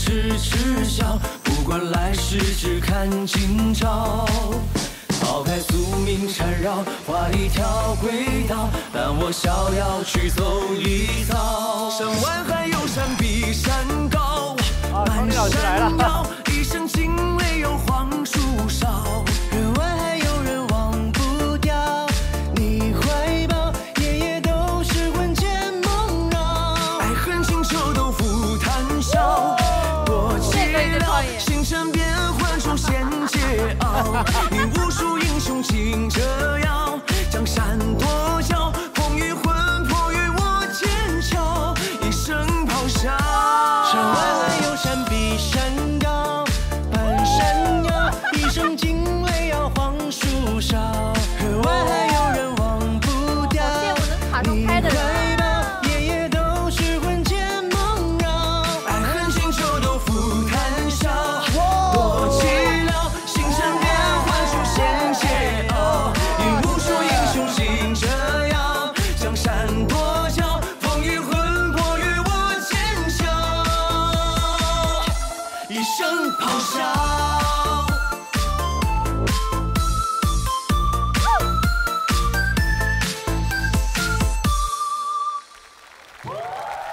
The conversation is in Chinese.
是耻笑，不管来世只看今朝。抛开宿命缠绕，画一条轨道，伴我逍遥去走一遭。山外还有山比山高，满山摇，一声惊雷有黄树梢。人外还有人忘不掉你怀抱，夜夜都是魂牵梦绕。爱恨情仇都付谈笑，多寂寥，星辰变幻出现桀骜。你无数英雄竞折腰，江山多娇，风雨魂魄与我剑鞘，一声咆哮。山外还有山比山高，半山腰，一声惊雷摇黄树梢。人外还有人忘不掉你怀抱，夜夜都是魂牵梦绕。爱恨情仇都付谈笑，多寂寥，星辰变幻出现桀骜。引无数英雄竞折腰，江山多娇，风雨魂魄与我剑鞘，一声咆哮。